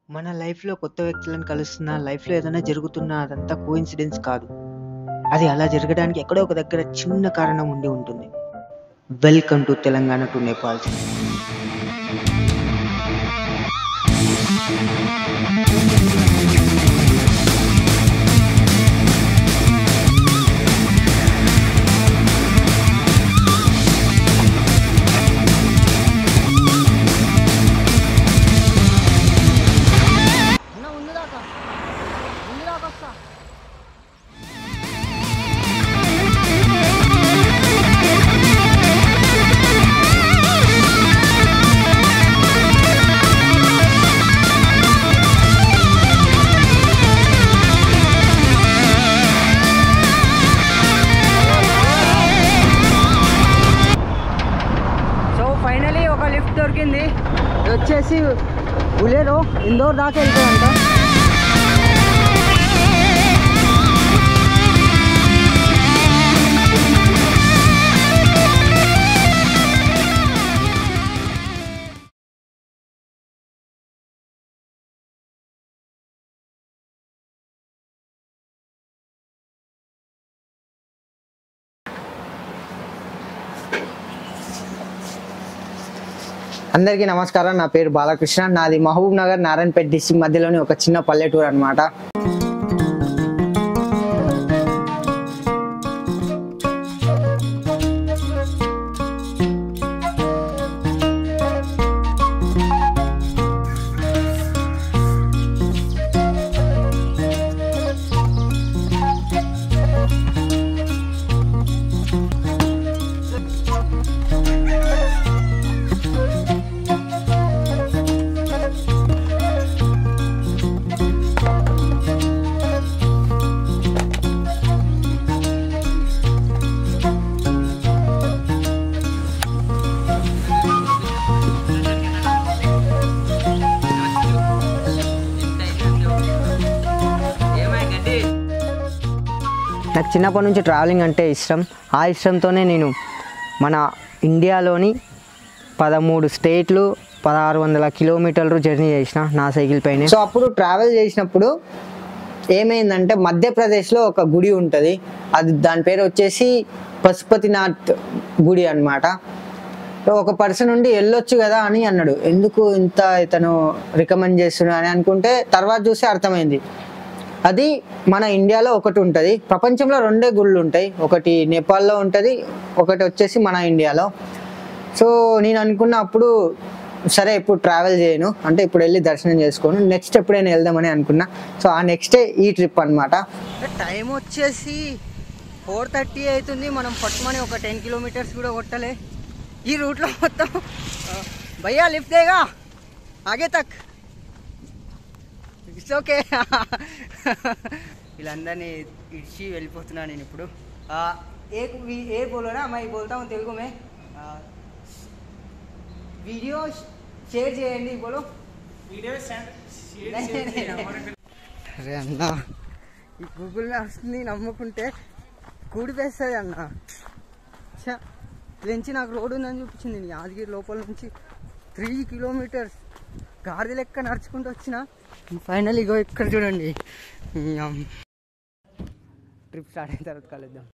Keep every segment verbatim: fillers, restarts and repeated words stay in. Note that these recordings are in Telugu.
మన లైఫ్‌లో కొత్త వ్యక్తులను కలుస్తున్నా, లైఫ్‌లో ఏదైనా జరుగుతున్నా అదంతా కోయిన్సిడెన్స్ కాదు. అది అలా జరగడానికి ఎక్కడో ఒక దగ్గర చిన్న కారణం ఉండి ఉంటుంది. Welcome to Telangana to Nepal. Finally ఒక లిఫ్ట్ దొరికింది. వచ్చేసి బులేరో ఇందోర్ దాకా వెళ్తాయంట. అందరికీ నమస్కారం. నా పేరు బాలకృష్ణ. నాది మహబూబ్ నగర్ నారాయణపేట డిస్ట్రిక్ట్ మధ్యలోని ఒక చిన్న పల్లెటూరు అన్నమాట. నాకు చిన్నప్పటి నుంచి ట్రావెలింగ్ అంటే ఇష్టం. ఆ ఇష్టంతోనే నేను మన ఇండియాలోని పదమూడు స్టేట్లు పదహారు వందల కిలోమీటర్లు జర్నీ చేసిన నా సైకిల్ పైన. సో అప్పుడు ట్రావెల్ చేసినప్పుడు ఏమైందంటే మధ్యప్రదేశ్లో ఒక గుడి ఉంటుంది. అది దాని పేరు వచ్చేసి పశుపతినాథ్ గుడి అన్నమాట. ఒక పర్సన్ ఉండి వెళ్ళొచ్చు కదా అని అన్నాడు. ఎందుకు ఇంత ఇతను రికమెండ్ చేస్తున్నా అని అనుకుంటే తర్వాత చూసి అర్థమైంది. అది మన ఇండియాలో ఒకటి ఉంటుంది, ప్రపంచంలో రెండే గుళ్ళు ఉంటాయి. ఒకటి నేపాల్లో ఉంటుంది, ఒకటి వచ్చేసి మన ఇండియాలో. సో నేను అనుకున్న అప్పుడు సరే ఇప్పుడు ట్రావెల్ చేయను, అంటే ఇప్పుడు వెళ్ళి దర్శనం చేసుకోను, నెక్స్ట్ ఎప్పుడైనా వెళ్దామని అనుకున్నా. సో ఆ నెక్స్ట్ డే ఈ ట్రిప్ అనమాట. టైం వచ్చేసి ఫోర్ థర్టీ అవుతుంది. మనం పట్టుమని ఒక టెన్ కిలోమీటర్స్ కూడా కొట్టలే. ఈ రూట్లో మొత్తం భయ్యా లిఫ్ట్ దేగా ఆగే తక్ ఇట్స్ ఓకే. వీళ్ళందరినీ ఇడిచి వెళ్ళిపోతున్నాను నేను ఇప్పుడు. ఏ ఏ బోలోనా మై బోల్తా హూँ తెలుగు మే. వీడియో షేర్ చేయండి బోలో. అరే అన్న, ఈ గూగుల్ మ్యాప్స్ని నమ్ముకుంటే కూడిపేస్తుంది అన్న. నుంచి నాకు రోడ్డు ఉందని చూపించింది. యాదగిరి లోపల నుంచి త్రీ కిలోమీటర్స్ గాడిద లెక్క నడుచుకుంటూ వచ్చిన. ఫైనల్ ఇగో ఇక్కడ చూడండి. ట్రిప్ స్టార్ట్ అయిన తర్వాత కలుద్దాం.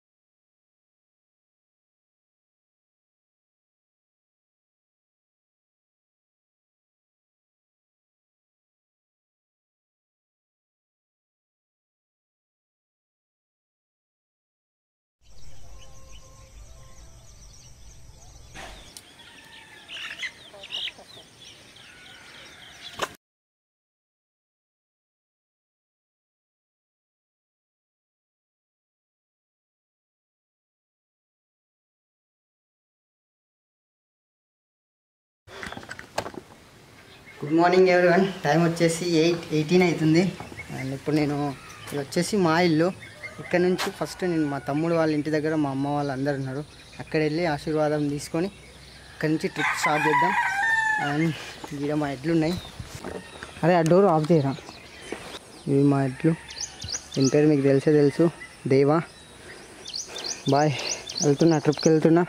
Good morning everyone. టైం వచ్చేసి ఎయిట్ ఎయిటీన్ అవుతుంది. అండ్ ఇప్పుడు నేను ఇది వచ్చేసి మా ఇల్లు. ఇక్కడ నుంచి ఫస్ట్ నేను మా తమ్ముడు వాళ్ళ ఇంటి దగ్గర మా అమ్మ వాళ్ళు అందరు ఉన్నారు. అక్కడ వెళ్ళి ఆశీర్వాదం తీసుకొని అక్కడి నుంచి ట్రిప్ స్టార్ట్ చేద్దాం. అండ్ ఇక్కడ మా ఎడ్లు ఉన్నాయి. అరే ఆ డోర్ ఆఫ్ చేయరా. ఇవి మా ఎడ్లు. దీని పేరు మీకు తెలిసే తెలుసు, దేవా. బాయ్, వెళ్తున్నా, ట్రిప్కి వెళ్తున్నా.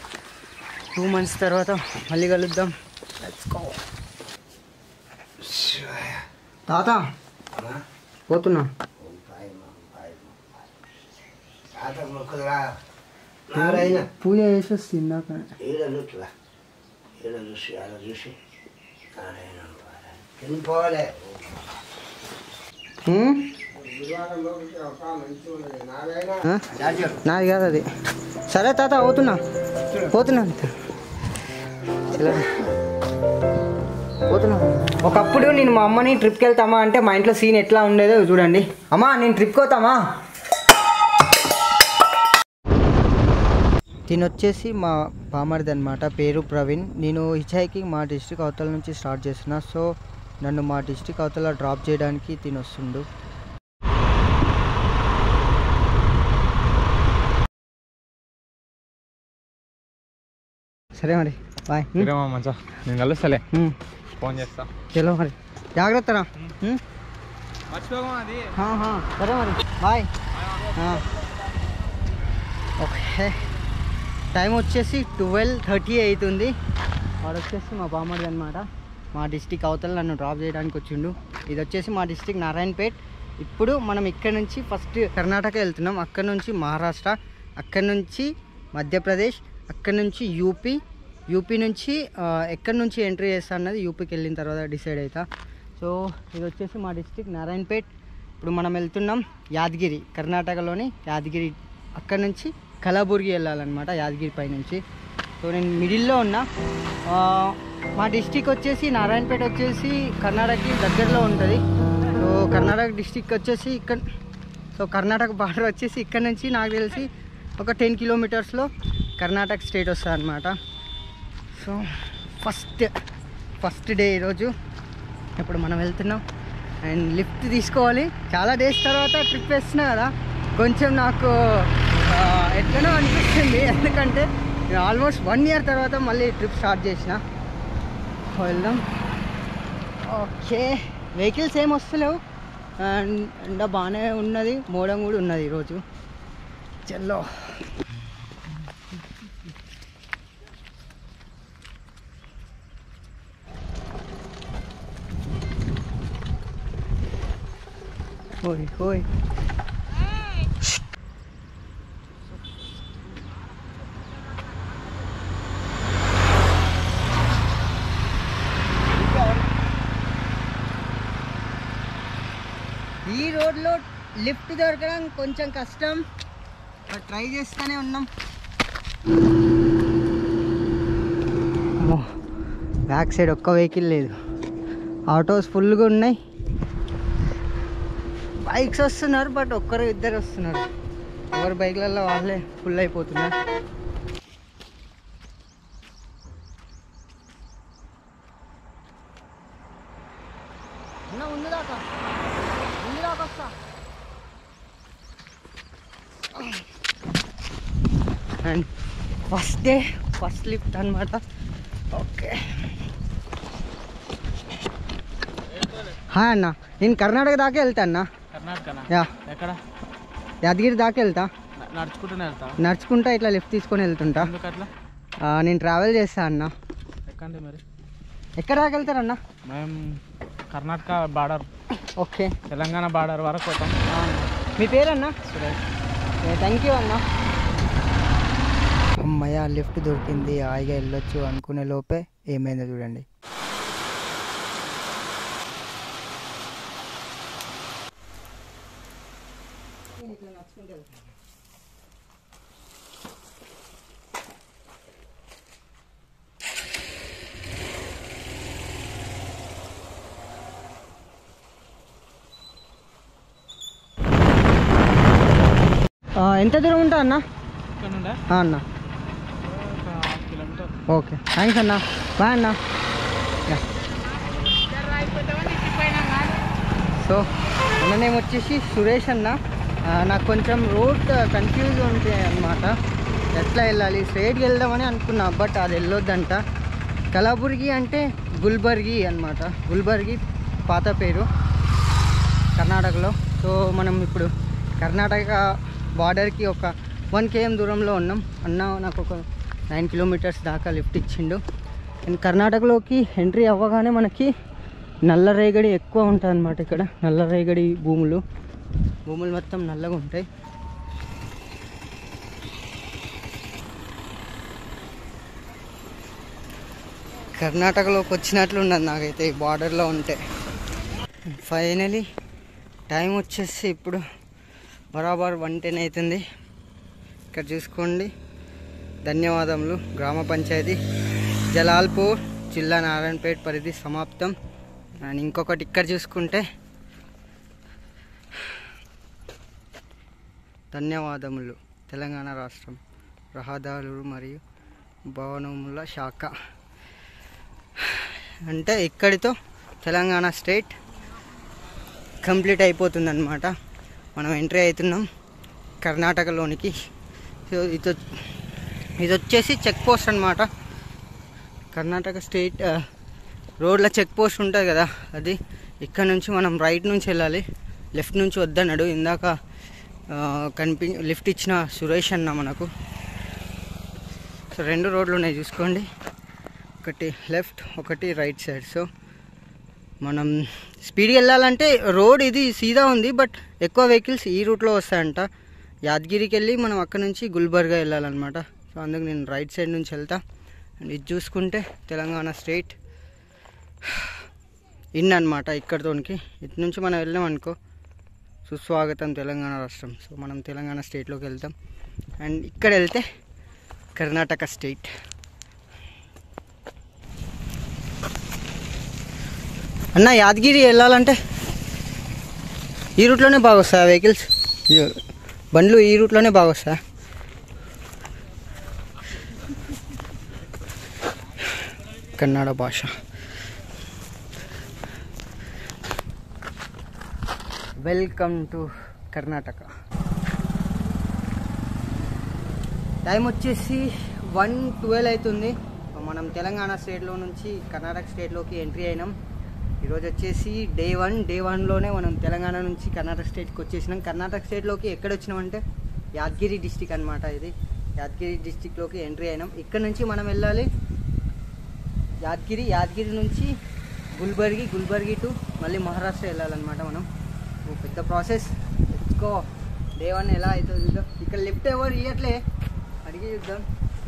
టూ మంత్స్ తర్వాత మళ్ళీ కలుద్దాం. Let's go. తాత పోతున్నా పూజ చేసి వస్తుంది ఇందాక నాది కాదు అది. సరే తాత అవుతున్నా పోతున్నా పోతున్నా. ఒకప్పుడు నేను మా అమ్మని ట్రిప్కి వెళ్తామా అంటే మా ఇంట్లో సీన్ ఎట్లా ఉండేదో చూడండి. అమ్మా నేను ట్రిప్కి పోతామా. దీని వచ్చేసి మా బామర్ది అనమాట, పేరు ప్రవీణ్. నేను హిచ్ మా డిస్ట్రిక్ట్ అవతల నుంచి స్టార్ట్ చేస్తున్నా. సో నన్ను మా డిస్ట్రిక్ట్ అవతల డ్రాప్ చేయడానికి తిని వస్తుండు. సరే మరి బాయ్. నేను కలుస్తాలే, ఫోన్ చేస్తా. చలో మరి జాగ్రత్తరా. సరే మరి బాయ్. ఓకే టైం వచ్చేసి ట్వెల్వ్ థర్టీ అవుతుంది. వాడు వచ్చేసి మా బామ్మడి అనమాట, మా డిస్టిక్ అవతల నన్ను డ్రాప్ చేయడానికి వచ్చిండు. ఇది వచ్చేసి మా డిస్టిక్ నారాయణపేట్. ఇప్పుడు మనం ఇక్కడ నుంచి ఫస్ట్ కర్ణాటక వెళ్తున్నాం, అక్కడ నుంచి మహారాష్ట్ర, అక్కడ నుంచి మధ్యప్రదేశ్, అక్కడ నుంచి యూపీ, యూపీ నుంచి ఎక్కడి నుంచి ఎంట్రీ చేస్తా అన్నది యూపీకి వెళ్ళిన తర్వాత డిసైడ్ అవుతా. సో ఇది వచ్చేసి మా డిస్టిక్ నారాయణపేట్. ఇప్పుడు మనం వెళ్తున్నాం యాదగిరి, కర్ణాటకలోని యాదగిరి. అక్కడ నుంచి కలబుర్గి వెళ్ళాలన్నమాట, యాదగిరి పై నుంచి. సో నేను మిడిల్లో ఉన్నా. మా డిస్టిక్ వచ్చేసి నారాయణపేట వచ్చేసి కర్ణాటకకి దగ్గరలో ఉంటుంది. సో కర్ణాటక డిస్టిక్ వచ్చేసి ఇక్కడ, సో కర్ణాటక బార్డర్ వచ్చేసి ఇక్కడ నుంచి నాకు తెలిసి ఒక టెన్ కిలోమీటర్స్లో కర్ణాటక స్టేట్ వస్తుంది అనమాట. సో ఫస్ట్ ఫస్ట్ డే ఈరోజు. ఇప్పుడు మనం వెళ్తున్నాం అండ్ లిఫ్ట్ తీసుకోవాలి. చాలా డేస్ తర్వాత ట్రిప్ వేస్తున్నా కదా, కొంచెం నాకు ఎట్లనో అనిపిస్తుంది. ఎందుకంటే నేను ఆల్మోస్ట్ వన్ ఇయర్ తర్వాత మళ్ళీ ట్రిప్ స్టార్ట్ చేసిన. వెళ్దాం. ఓకే వెహికల్స్ ఏం వస్తలేవు అండ్ ఎండ బాగానే ఉన్నది, మోడం కూడా ఉన్నది ఈరోజు. చల్లో హోయ్ హోయ్. ఈ రోడ్లో లిఫ్ట్ దొరకడం కొంచెం కష్టం, ట్రై చేస్తూనే ఉన్నాం. బ్యాక్ సైడ్ ఒక్క వెహికల్ లేదు, ఆటోస్ ఫుల్గా ఉన్నాయి, బైక్స్ వస్తున్నారు బట్ ఒక్కరు ఇద్దరు వస్తున్నారు. ఎవరి బైక్లలో వాళ్ళే ఫుల్ అయిపోతున్నారు. ఉంది దాకా ఉంది దాకా వస్తా. And first day first lift అనమాట. ఓకే హాయ్ అన్న, నేను కర్ణాటక దాకా వెళ్తా అన్న. యా ఎక్కడ? యాదగిరి దాకా వెళ్తా. నడుచుకుంటూనే వెళ్తా? నడుచుకుంటా ఇట్లా లిఫ్ట్ తీసుకొని వెళ్తుంటా. అట్లా నేను ట్రావెల్ చేస్తా అన్న. ఎక్కండి మరి. ఎక్కడ దాకా వెళ్తారన్న? మేము Karnataka border, okay Telangana border వరకు పోతాం. మీ పేరన్నా? సురేష్. థ్యాంక్ యూ అన్న. అమ్మయ్య లిఫ్ట్ దొరికింది, హాయిగా వెళ్ళొచ్చు అనుకునే లోపే ఏమైందో చూడండి. ఎంత దూరం ఉంటా అన్న? అన్న ఓకే థ్యాంక్స్ అన్న, బాయ్ అన్న. సో అన్న నేమ్ వచ్చేసి సురేష్ అన్న. నాకు కొంచెం రోడ్ కన్ఫ్యూజ్ ఉంటాయి అన్నమాట, ఎట్లా వెళ్ళాలి. స్ట్రైట్కి వెళ్దామని అనుకున్నా బట్ అది వెళ్ళొద్దంట. కలబుర్గి అంటే గుల్బర్గి అనమాట, గుల్బర్గి పాత పేరు కర్ణాటకలో. సో మనం ఇప్పుడు కర్ణాటక బార్డర్కి ఒక వన్ కేఎం దూరంలో ఉన్నాం. అన్న నాకు ఒక నైన్ కిలోమీటర్స్ దాకా లిఫ్ట్ ఇచ్చిండు. అండ్ కర్ణాటకలోకి ఎంట్రీ అవ్వగానే మనకి నల్ల రేగడి ఎక్కువ ఉంటుంది అన్నమాట ఇక్కడ. నల్ల రేగడి భూములు భూములు మొత్తం నల్లగా ఉంటాయి. కర్ణాటకలోకి వచ్చినట్లు ఉన్నది నాకైతే ఈ బార్డర్లో ఉంటే. ఫైనలీ టైం వచ్చేసి ఇప్పుడు బరాబర్ వన్ టెన్ అవుతుంది. ఇక్కడ చూసుకోండి. ధన్యవాదములు. గ్రామ పంచాయతీ జలాల్పూర్, జిల్లా నారాయణపేట పరిధి సమాప్తం. అండ్ ఇంకొకటి ఇక్కడ చూసుకుంటే ధన్యవాదములు తెలంగాణ రాష్ట్రం రహదారులు మరియు భవనముల శాఖ. అంటే ఇక్కడితో తెలంగాణ స్టేట్ కంప్లీట్ అయిపోతుంది అన్నమాట. మనం ఎంట్రీ అవుతున్నాం కర్ణాటకలోనికి. సో ఇది ఇది వచ్చేసి చెక్ పోస్ట్ అనమాట. కర్ణాటక స్టేట్ రోడ్ల చెక్ పోస్ట్ ఉంటుంది కదా, అది ఇక్కడ నుంచి మనం రైట్ నుంచి వెళ్ళాలి, లెఫ్ట్ నుంచి వద్దన్నాడు ఇందాక కనిపి లిఫ్ట్ ఇచ్చిన సురేష్ అన్న మనకు. సో రెండు రోడ్లు ఉన్నాయి చూసుకోండి, ఒకటి లెఫ్ట్ ఒకటి రైట్ సైడ్. సో మనం స్పీడ్గా వెళ్ళాలంటే రోడ్ ఇది సీదా ఉంది, బట్ ఎక్కువ వెహికల్స్ ఈ రూట్లో వస్తాయంట. యాదగిరికి వెళ్ళి మనం అక్కడ నుంచి గుల్బర్గా వెళ్ళాలన్నమాట. సో అందుకు నేను రైట్ సైడ్ నుంచి వెళ్తా. అండ్ ఇది చూసుకుంటే తెలంగాణ స్టేట్ ఇన్ అనమాట. ఇక్కడితోనికి ఇటు నుంచి మనం వెళ్ళాం అనుకో సుస్వాగతం తెలంగాణ రాష్ట్రం. సో మనం తెలంగాణ స్టేట్లోకి వెళ్తాం. అండ్ ఇక్కడ వెళ్తే కర్ణాటక స్టేట్. అన్న యాదగిరి వెళ్ళాలంటే ఈ రూట్లోనే బాగా వస్తాయి వెహికల్స్, బండ్లు ఈ రూట్లోనే బాగా వస్తాయి. కన్నడ భాష. Welcome to Karnataka. టైం వచ్చేసి వన్ ట్వెల్వ్ అవుతుంది. మనం తెలంగాణ స్టేట్లో నుంచి కర్ణాటక స్టేట్లోకి ఎంట్రీ అయినాం. ఈరోజు వచ్చేసి డే వన్ డే వన్లోనే మనం తెలంగాణ నుంచి కర్ణాటక స్టేట్కి వచ్చేసినాం. కర్ణాటక స్టేట్లోకి ఎక్కడ వచ్చినామంటే యాదగిరి డిస్టిక్ అనమాట. ఇది యాదగిరి డిస్టిక్లోకి ఎంట్రీ అయినాం. ఇక్కడ నుంచి మనం వెళ్ళాలి యాదగిరి, యాదగిరి నుంచి గుల్బర్గి, గుల్బర్గి టు మళ్ళీ మహారాష్ట్ర వెళ్ళాలన్నమాట మనం. పెద్ద ప్రాసెస్. తెచ్చుకో డే వన్ ఎలా అవుతుంది చూద్దాం. ఇక్కడ లిఫ్ట్ ఎవరు ఇవ్వట్లే, అడిగి చూద్దాం.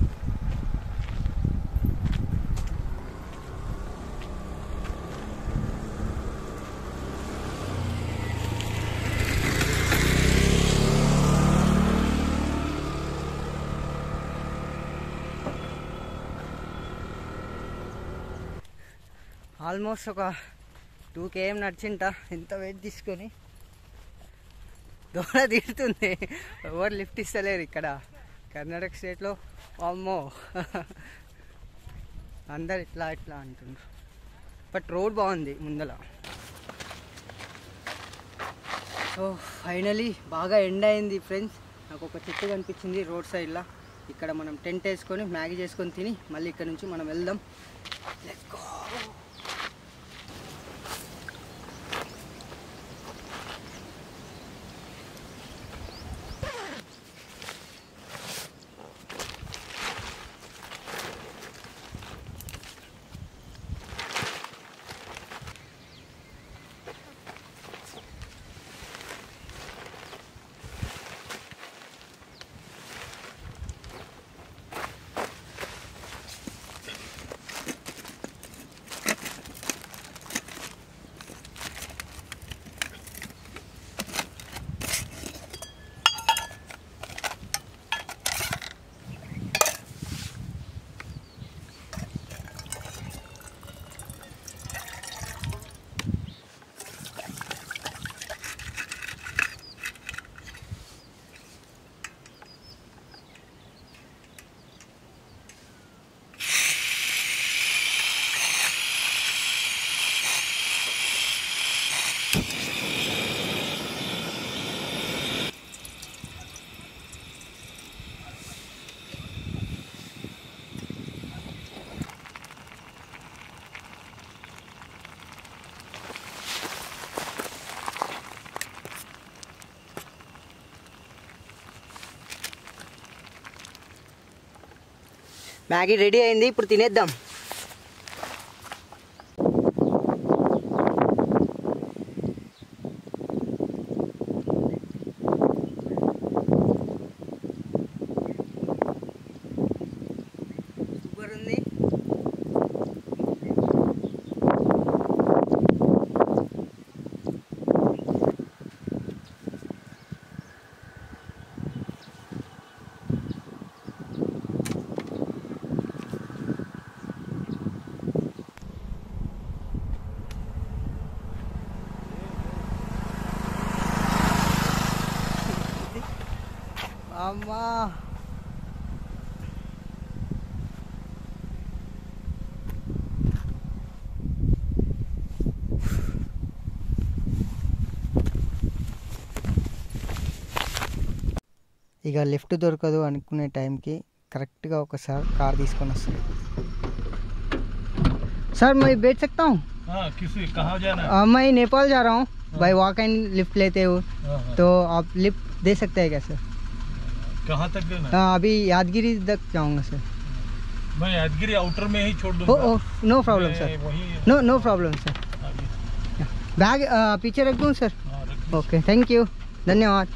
ఆల్మోస్ట్ ఒక టూ కేఎం నడిచింట ఎంత వెయిట్ తీసుకొని. దూర తీరుతుంది, ఎవరు లిఫ్ట్ ఇస్తలేరు ఇక్కడ కర్ణాటక స్టేట్లో. అమ్మో అందరు ఇట్లా ఇట్లా అంటున్నారు, బట్ రోడ్ బాగుంది ముందల. సో ఫైనలీ బాగా ఎండ్ అయింది ఫ్రెండ్స్. నాకు ఒక చెట్టు కనిపించింది రోడ్ సైడ్లో. ఇక్కడ మనం టెంట్ వేసుకొని మ్యాగీ చేసుకొని తిని మళ్ళీ ఇక్కడ నుంచి మనం వెళ్దాం. Let's go. మ్యాగీ రెడీ అయింది, ఇప్పుడు తినేద్దాం. అమ్మా ఇక లిఫ్ట్ దొరకదు అనుకునే టైంకి కరెక్ట్గా ఒకసారి కార్ తీసుకొని వస్తుంది. सर मैं बैठ सकता हूँ? हाँ, किसी कहाँ जाना है? आ, मैं नेपाल जा रहा हूँ बाई वॉक एंड लिफ्ट लेते हुए, तो आप लिफ्ट दे सकते हैं क्या सर? कहाँ तक देना है? हाँ अभी यादगिरी तक जाऊँगा सर. मैं यादगिरी आउटर में ही छोड़ ओ दूँगा. Oh no problem sir. वही no no problem sir. Bag पीछे रख दूँ सर? ओके थैंक यू धन्यवाद.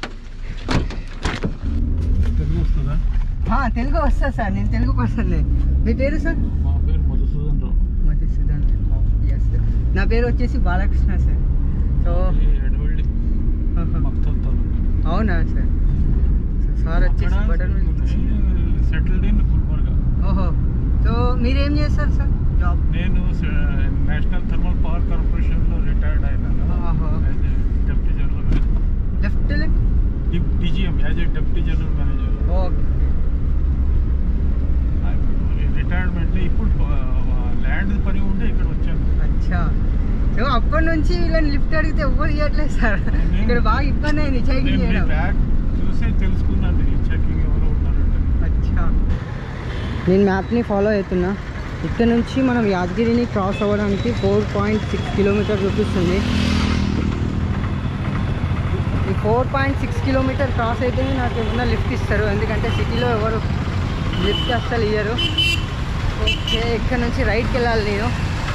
తెలుగు వస్తుందా? తెలుగు వస్తుంది సార్, నేను తెలుగు పర్సన్. మీ పేరు సార్? మా పేరు మధుసూదన్ రావు. Madhusudan yes sir. నా పేరు వచ్చేసి బాలకృష్ణ సార్. సో ఎడవల్లి మక్తల్ తాలూకా. అవునా సార్? సార్ వచ్చేసి బటన్ సెటిల్డ్ ఇన్ గుల్బర్గా. ఓహో, సో మీరేం చేస్తారు సార్ జాబ్? నేను నేషనల్ థర్మల్ పవర్ కార్పొరేషన్లో రిటైర్డ్ అయినాను. As a deputy general manager. Left DGM as a deputy general manager. Okay. Retirement ఇప్పుడు ల్యాండ్ పని ఉంటే ఇక్కడ వచ్చాను. అచ్చా, సో అప్పటి నుంచి వీళ్ళని లిఫ్ట్ అడిగితే ఎవ్వరు ఇవ్వట్లేదు సార్. ఇక్కడ బాగా ఇబ్బంది అయింది చెకింగ్ చేయడం. బ్యాగ్ చూసే తెలుసుకున్నాను చెకింగ్ ఎవరు ఉన్నారంటే. అచ్చా, నేను మ్యాప్ని ఫాలో అవుతున్నా. ఇక్కడ నుంచి మనం యాదగిరిని క్రాస్ అవ్వడానికి ఫోర్ పాయింట్ సిక్స్ కిలోమీటర్ చూపిస్తుంది. ఈ four point six kilometre cross అయితేనే నాకు ఏమన్నా లిఫ్ట్ ఇస్తారు, ఎందుకంటే సిటీలో ఎవరు లిఫ్ట్ అస్సలు ఇయ్యరు. ఓకే, ఇక్కడ నుంచి రైట్కి వెళ్ళాలి. నేను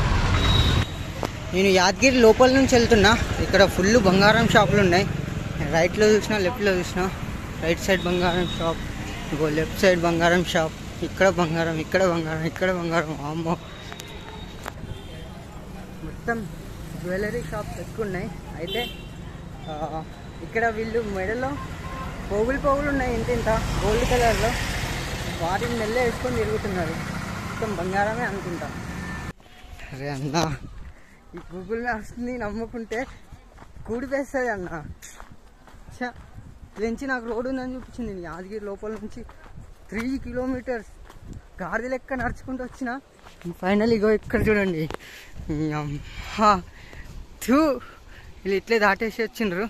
నేను యాదగిరి లోపల నుంచి వెళ్తున్నా. ఇక్కడ ఫుల్ బంగారం షాపులు ఉన్నాయి. రైట్లో చూసినా లెఫ్ట్లో చూసినా రైట్ సైడ్ బంగారం షాప్, ఇంకో లెఫ్ట్ సైడ్ బంగారం షాప్, ఇక్కడ బంగారం, ఇక్కడ బంగారం, ఇక్కడ బంగారం. అమ్మో, మొత్తం జ్యువెలరీ షాప్స్ ఎక్కువ ఉన్నాయి. అయితే ఇక్కడ వీళ్ళు మెడలో పోగులు పోగులు ఉన్నాయి ఇంత ఇంత గోల్డ్ కలర్లో, వాటిని మెల్ల వేసుకొని తిరుగుతున్నారు. మొత్తం బంగారమే అనుకుంటా. అరే అన్న, ఈ గూగుల్ మ్యాప్స్ని నమ్ముకుంటే కూడిపేస్తుంది అన్న. చా, నుంచి నాకు రోడ్డు ఉందని చూపించింది. నేను యాదగిరి లోపల నుంచి త్రీ కిలోమీటర్స్ గాడి లెక్క నడుచుకుంటూ వచ్చిన. ఫైనల్ ఇగో ఇక్కడ చూడండి, థూ వీళ్ళు ఇట్లే దాటేసి వచ్చిండ్రు.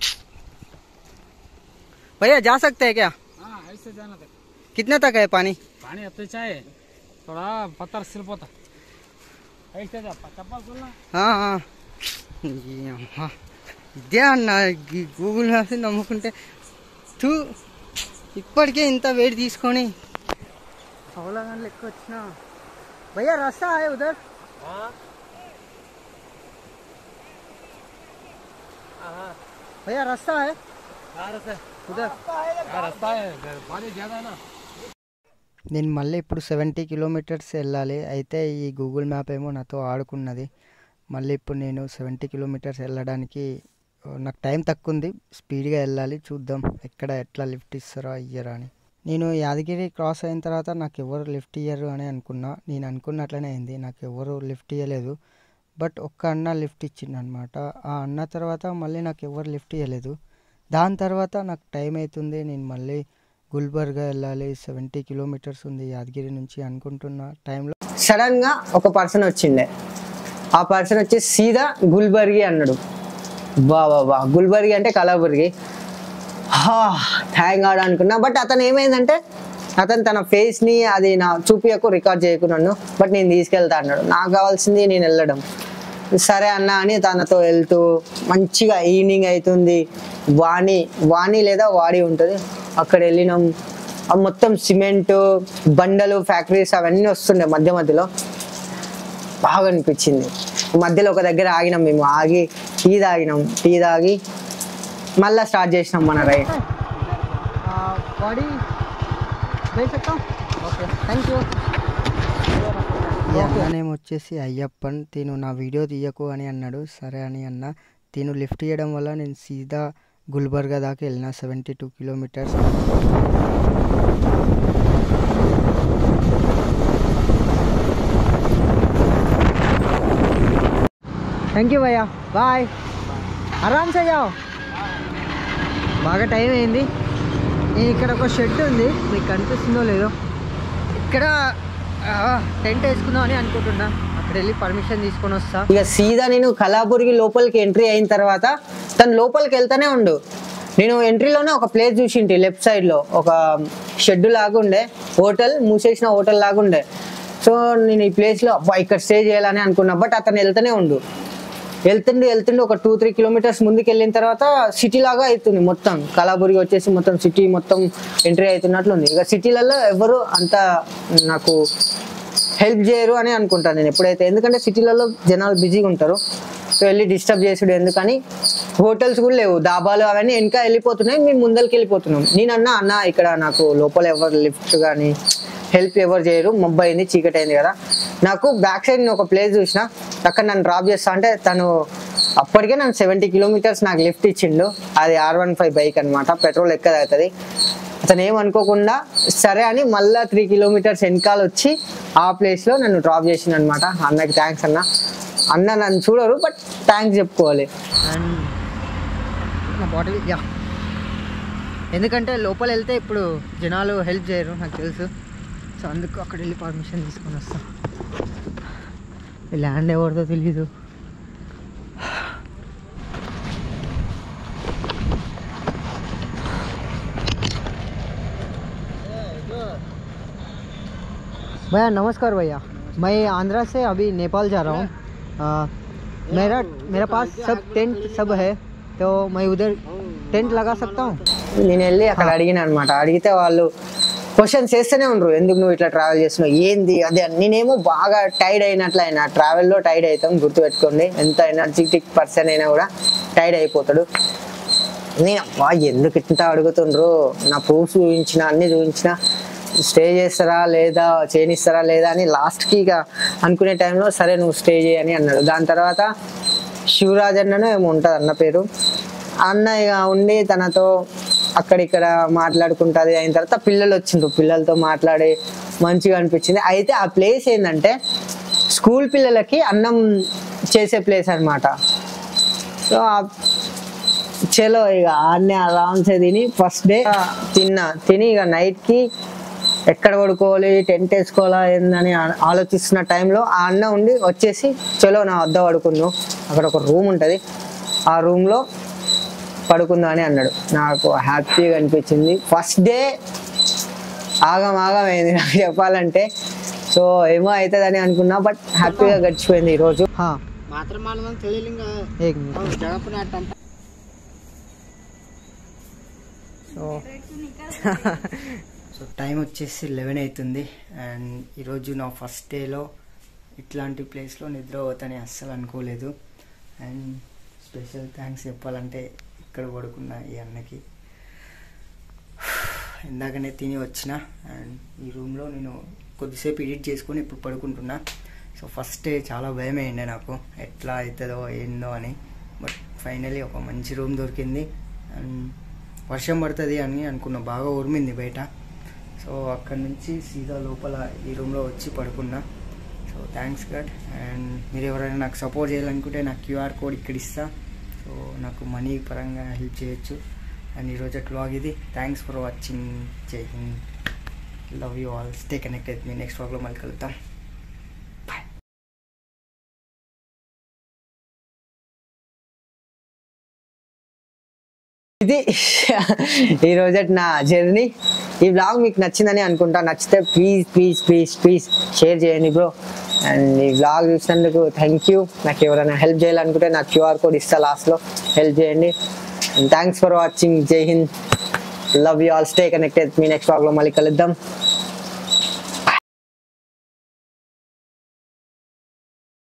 भैया जा सकते हैं क्या? हाँ ऐसे जाना था. कितना तक है पानी? पानी अब तो चाहे थोड़ा पत्थर सिल पोता ऐसे जा चप्पल खोलना. हाँ हाँ ఇదే అన్న గూగుల్ మ్యాప్స్ నమ్ముకుంటే. టూ ఇప్పటికే ఇంత వెయిట్ తీసుకొని అవలాగా లెక్క వచ్చిన. భయ్యా రాస్తా है उधर? भैया रास्ता है उधर? నేను మళ్ళీ ఇప్పుడు సెవెంటీ కిలోమీటర్స్ వెళ్ళాలి. అయితే ఈ గూగుల్ మ్యాప్ ఏమో నాతో ఆడుకున్నది. మళ్ళీ ఇప్పుడు నేను సెవెంటీ కిలోమీటర్స్ వెళ్ళడానికి నాకు టైం తక్కువ ఉంది, స్పీడ్గా వెళ్ళాలి. చూద్దాం ఎక్కడ ఎట్లా లిఫ్ట్ ఇస్తారో ఇయ్యరా అని. నేను యాదగిరి క్రాస్ అయిన తర్వాత నాకు ఎవరు లిఫ్ట్ ఇయ్యరు అని అనుకున్నా. నేను అనుకున్నట్లనే అయింది, నాకు ఎవరు లిఫ్ట్ ఇవ్వలేదు. బట్ ఒక్క అన్న లిఫ్ట్ ఇచ్చిండు అనమాట. ఆ అన్న తర్వాత మళ్ళీ నాకు ఎవరు లిఫ్ట్ ఇవ్వలేదు. దాని తర్వాత నాకు టైం అవుతుంది, నేను మళ్ళీ గుల్బర్గా వెళ్ళాలి. సెవెంటీ కిలోమీటర్స్ ఉంది యాదగిరి నుంచి అనుకుంటున్న టైంలో సడన్గా ఒక పర్సన్ వచ్చిండే. ఆ పర్సన్ వచ్చి సీదా గుల్బర్గి అన్నాడు. బా బా గుల్బర్గి అంటే కలబుర్గి. థ్యాంక్ గాడ్ అనుకున్నా. బట్ అతను ఏమైందంటే అతను తన ఫేస్ని అది నా చూపియకు, రికార్డ్ చేయకు నన్ను, బట్ నేను తీసుకెళ్తా అన్నాడు. నాకు కావాల్సింది నేను వెళ్ళడం. సరే అన్న అని తనతో వెళ్తూ మంచిగా ఈవినింగ్ అవుతుంది. వాణి వాణి లేదా వాడి ఉంటుంది, అక్కడ వెళ్ళినాం. మొత్తం సిమెంట్ బండలు ఫ్యాక్టరీస్ అవన్నీ వస్తుండే మధ్య మధ్యలో. బాగా అనిపించింది. మధ్యలో ఒక దగ్గర ఆగినాం మేము. ఆగి టీ తాగినాం. టీ తాగి మళ్ళీ స్టార్ట్ చేసినాం మన రైడ్. ఈ అన్ననేమో వచ్చేసి అయ్యప్పన్. తిను నా వీడియో తీయకు అని అన్నాడు. సరే అని అన్న. తిను లిఫ్ట్ చేయడం వల్ల నేను సీదా గుల్బర్గా దాకా వెళ్ళిన seventy two kilometres. Thank you భయ్యా, బాయ్. ఆరామ్సే జాओ. బాగా టైం అయింది. ఇక్కడ ఒక షెడ్ ఉంది, మీకు కనిపిస్తుందో లేదో. ఇక్కడ టెంట్ వేసుకుందాం అని అనుకుంటున్నా, అక్కడ వెళ్ళి పర్మిషన్ తీసుకొని వస్తా. ఇక సీదా నేను కళాపురికి లోపలికి ఎంట్రీ అయిన తర్వాత తను లోపలికి వెళ్తానే ఉండు. నేను ఎంట్రీలోనే ఒక ప్లేస్ చూసింటి, లెఫ్ట్ సైడ్లో ఒక షెడ్ లాగుండే, హోటల్ మూసేసిన హోటల్ లాగుండే. సో నేను ఈ ప్లేస్లో అబ్బా ఇక్కడ స్టే చేయాలని అనుకున్నా. బట్ అతను వెళ్తూనే ఉండు, వెళ్తుండు వెళ్తుండు ఒక టూ త్రీ కిలోమీటర్స్ ముందుకు వెళ్ళిన తర్వాత సిటీ లాగా అవుతుంది మొత్తం. కళాపురికి వచ్చేసి మొత్తం సిటీ మొత్తం ఎంట్రీ అవుతున్నట్లుంది. ఇక సిటీలలో ఎవరు అంత నాకు హెల్ప్ చేయరు అని అనుకుంటాను నేను ఎప్పుడైతే, ఎందుకంటే సిటీలలో జనాలు బిజీగా ఉంటారు. సో వెళ్ళి డిస్టర్బ్ చేసుడు ఎందుకని, హోటల్స్ కూడా లేవు, దాబాలు అవన్నీ వెనక వెళ్ళిపోతున్నాయి, మేము ముందరికి వెళ్ళిపోతున్నాం. నేను అన్నా అన్న ఇక్కడ నాకు లోపల ఎవరు లిఫ్ట్ కానీ హెల్ప్ ఎవరు చేయరు, మబ్బు అయింది చీకటి అయింది కదా. నాకు బ్యాక్ సైడ్ నేను ఒక ప్లేస్ చూసిన, అక్కడ నన్ను డ్రాప్ చేస్తా అంటే తను అప్పటికే నన్ను సెవెంటీ కిలోమీటర్స్ నాకు లిఫ్ట్ ఇచ్చిండు. అది ఆర్ వన్ ఫైవ్ బైక్ అనమాట, పెట్రోల్ ఎక్కద అవుతుంది. అతను ఏమనుకోకుండా సరే అని మళ్ళీ త్రీ కిలోమీటర్స్ వెనకాల వచ్చి ఆ ప్లేస్లో నన్ను డ్రాప్ చేసిండు అనమాట. అన్నకి థ్యాంక్స్ అన్న. అన్న నన్ను చూడరు బట్ థ్యాంక్స్ చెప్పుకోవాలి. అండ్ నా బాటిల్ యా, ఎందుకంటే లోపల వెళ్తే ఇప్పుడు జనాలు హెల్ప్ చేయరు నాకు తెలుసు. సో అందుకు అక్కడ వెళ్ళి పర్మిషన్ తీసుకొని వస్తాం. ల్యాండ్ ఎవరిదో తెలీదు. भैया नमस्कार भैया, मैं आंध्रा से अभी नेपाल जा रहा हूँ. मेरा मेरा पास सब टेंट सब है, तो मैं उधर टेंट लगा सकता हूँ. నేను వెళ్ళి అక్కడ అడిగిన అనమాట. అడిగితే వాళ్ళు క్వశ్చన్స్ చేస్తూనే ఉండరు, ఎందుకు నువ్వు ఇట్లా ట్రావెల్ చేస్తున్నావు ఏంది అదే. నేనేమో బాగా టైర్డ్ అయినట్లు అయినా, ట్రావెల్లో టైర్డ్ అవుతాం గుర్తుపెట్టుకోండి. ఎంత ఎనర్జెటిక్ పర్సన్ అయినా కూడా టైర్డ్ అయిపోతాడు. నేను అబ్బా ఎందుకు ఇంత అడుగుతుండ్రు, నా ప్రూఫ్స్ చూపించిన అన్ని చూపించిన, స్టే చేస్తారా లేదా చేయనిస్తారా లేదా అని లాస్ట్కి ఇక అనుకునే టైంలో సరే నువ్వు స్టే చేయని అన్నాడు. దాని తర్వాత శివరాజ్ అన్నను ఏమో ఉంటుంది అన్న పేరు, అన్న ఇక ఉండి తనతో అక్కడిక్కడ మాట్లాడుకుంటుంది. అయిన తర్వాత పిల్లలు వచ్చిండ్రు, పిల్లలతో మాట్లాడి మంచిగా అనిపించింది. అయితే ఆ ప్లేస్ ఏంటంటే స్కూల్ పిల్లలకి అన్నం చేసే ప్లేస్ అనమాట. సో చలో ఇక ఆడనే ఆరామ్సే తిని ఫస్ట్ డే తిన్నా. తిని ఇక నైట్కి ఎక్కడ పడుకోవాలి, టెంట్ వేసుకోవాలా ఏందని ఆలోచిస్తున్న టైంలో ఆ అన్న ఉండి వచ్చేసి చలో నా వద్ద పడుకుందాం, అక్కడ ఒక రూమ్ ఉంటుంది ఆ రూమ్లో పడుకుందాం అని అన్నాడు. నాకు హ్యాపీగా అనిపించింది. ఫస్ట్ డే ఆగం ఆగం అయింది నాకు చెప్పాలంటే. సో ఏమో అవుతుందని అనుకున్నా, బట్ హ్యాపీగా గడిచిపోయింది ఈరోజు. సో సో టైం వచ్చేసి లెవెన్ అవుతుంది. అండ్ ఈరోజు నా ఫస్ట్ డేలో ఇట్లాంటి ప్లేస్లో నిద్ర పోతాని అస్సలు అనుకోలేదు. అండ్ స్పెషల్ థ్యాంక్స్ చెప్పాలంటే ఇక్కడ పడుకున్న ఈ అన్నకి. ఇందాకనే తిని వచ్చిన అండ్ ఈ రూమ్లో నేను కొద్దిసేపు ఎడిట్ చేసుకొని ఇప్పుడు పడుకుంటున్నా. సో ఫస్ట్ డే చాలా భయం అయ్యిండే నాకు, ఎట్లా అవుతుందో ఏందో అని. బట్ ఫైనలీ ఒక మంచి రూమ్ దొరికింది. అండ్ వర్షం పడుతుంది అని అనుకున్నా, బాగా ఉరిమింది బయట. సో అక్కడి నుంచి సీదా లోపల ఈ రూమ్లో వచ్చి పడుకున్నా. So thanks God. అండ్ మీరు ఎవరైనా నాకు సపోర్ట్ చేయాలనుకుంటే నాకు క్యూఆర్ కోడ్ ఇక్కడ ఇస్తా. సో నాకు మనీ పరంగా హెల్ప్ చేయొచ్చు. అండ్ ఈరోజు వ్లాగ్ ఇది. Thanks for watching. జై హింద్. Love you all. Stay connected. మీ నెక్స్ట్ వ్లాగ్లో మళ్ళీ కలుద్దాం. ఇది ఈరోజు నా జర్నీ. ఈ బ్లాగ్ మీకు నచ్చిందని అనుకుంటా. నచ్చితే please please please please share చేయండి బ్రో. అండ్ ఈ బ్లాగ్ చూసినందుకు థ్యాంక్ యూ. నాకు ఎవరైనా హెల్ప్ చేయాలనుకుంటే నాకు క్యూఆర్ కోడ్ ఇస్తా, లాస్ట్లో హెల్ప్ చేయండి. And thanks for watching. జై హింద్. Love you all. Stay connected. మీ నెక్స్ట్ బ్లాగ్లో మళ్ళీ కలుద్దాం.